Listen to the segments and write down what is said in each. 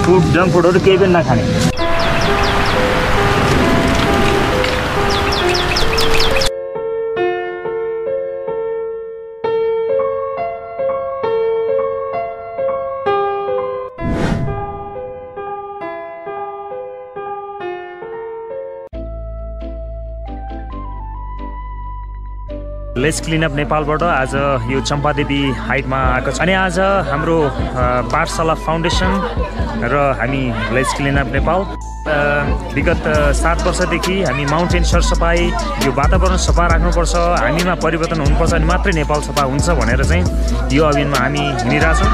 Food junk फुडहरू केही पनि नखाने। लेट्स क्लिन अप नेपालबाट आज यो चम्पादेवी हाइटमा आएको छ अनि आज हाम्रो पाठशाला फाउन्डेसन र हामी लेट्स क्लिन अप नेपाल विगत 7 वर्षदेखि हामी माउन्टेन सरसफाइ यो वातावरण सफा राख्नुपर्छ, हामीमा परिवर्तन हुनुपर्छ अनि मात्रै नेपाल सफा हुन्छ भनेर चाहिँ यो अभियानमा हामी हिँडिरहेछौँ।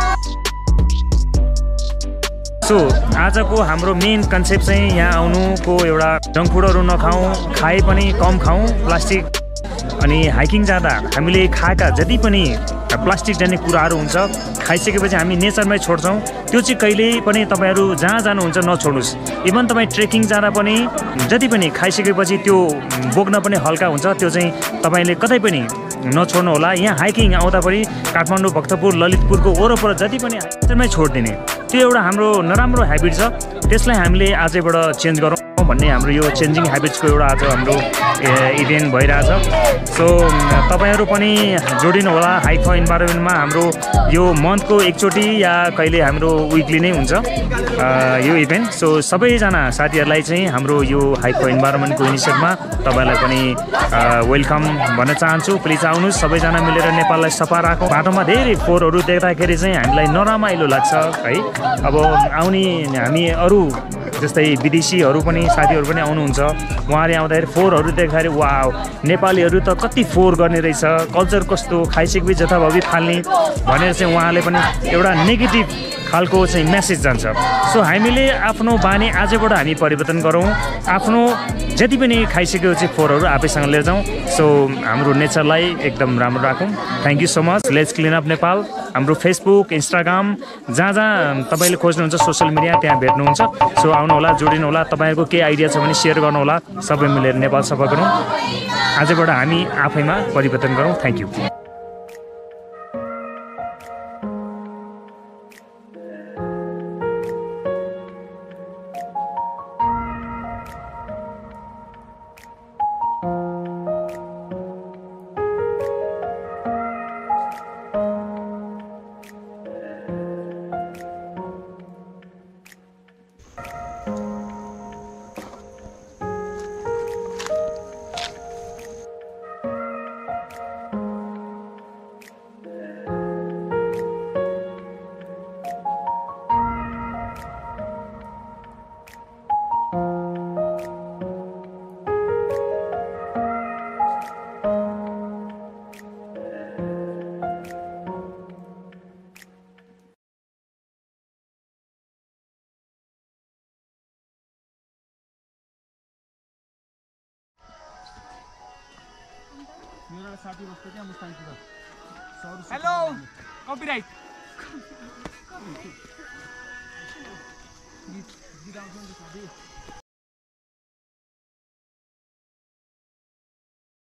सो आजको हाम्रो मेन कन्सेप्ट चाहिँ यहाँ आउनुको एउटा जङ्क फुडहरू नखाउँ, खाए पनि कम खाउँ, प्लास्टिक अनि हाइकिङ जाँदा हामीले खाएका जति पनि प्लास्टिक जाने कुराहरू हुन्छ खाइसकेपछि हामी नेचरमै छोड्छौँ। त्यो चाहिँ कहिल्यै पनि तपाईँहरू जहाँ जानुहुन्छ नछोड्नुहोस्। इभन तपाईँ ट्रेकिङ जाँदा पनि जति पनि खाइसकेपछि त्यो बोक्न पनि हल्का हुन्छ, त्यो चाहिँ तपाईँले कतै पनि नछोड्नु होला। यहाँ हाइकिङ आउँदा पनि काठमाडौँ, भक्तपुर, ललितपुरको वरपर जति पनि नेचरमै छोडिदिने त्यो एउटा हाम्रो नराम्रो ह्याबिट छ, त्यसलाई हामीले आजैबाट चेन्ज गरौँ भन्ने हाम्रो यो चेन्जिङ ह्याबिट्सको एउटा आज हाम्रो इभेन्ट भइरहेछ। सो तपाईँहरू पनि जोडिनु होला हाइक फर इन्भाइरोमेन्टमा। हाम्रो यो मन्थको एकचोटि या कहिले हाम्रो विकली नै हुन्छ यो इभेन्ट। सो सबैजना साथीहरूलाई चाहिँ हाम्रो यो हाइक फर इन्भाइरोमेन्टको इनिसिएटिभमा तपाईँलाई पनि वेलकम भन्न चाहन्छु। प्लिज आउनुहोस्, सबैजना मिलेर नेपाललाई सफा राखौँ। बाटोमा धेरै फोहोरहरू देख्दाखेरि चाहिँ हामीलाई नरमाइलो लाग्छ है। अब आउने हामी अरू जस्तै विदेशीहरू पनि साथीहरू पनि आउनुहुन्छ, उहाँले आउँदाखेरि फोहोरहरू देख्दाखेरि वाउ नेपालीहरू त कति फोहोर गर्ने रहेछ, कल्चर कस्तो, खाइसकेपछि जथाभावी फाल्ने भनेर चाहिँ उहाँले पनि एउटा नेगेटिभ खालको चाहिँ मेसेज जान्छ। सो हामीले आफ्नो बानी आजबाट हामी परिवर्तन गरौँ, आफ्नो जति पनि खाइसकेपछि फोहोरहरू आफैसँग लिएर जाउँ। सो हाम्रो नेचरलाई एकदम राम्रो राखौँ। Thank you so much. Let's clean up Nepal हाम्रो फेसबुक, इन्स्टाग्राम, जहाँ जहाँ तपाईँले खोज्नुहुन्छ सोसियल मिडिया त्यहाँ भेट्नुहुन्छ। सो आउनु होला, जोडिनु होला। तपाईँहरूको केही आइडिया छ भने सेयर गर्नु होला। सबै मिलेर नेपाल सफा गरौँ, आजबाट हामी आफैमा परिवर्तन गरौँ। Thank you. Hello copyright